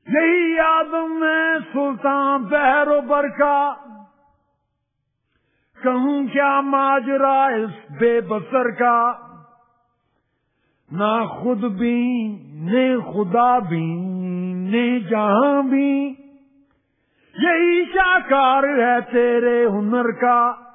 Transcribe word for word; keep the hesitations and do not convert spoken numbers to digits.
यही याद में सुल्तान बहरोबर का, कहूं क्या माजरा इस बेबसर का। ना खुद भी ने खुदा भी ने जहां भी, यही शाकार है तेरे हुनर का।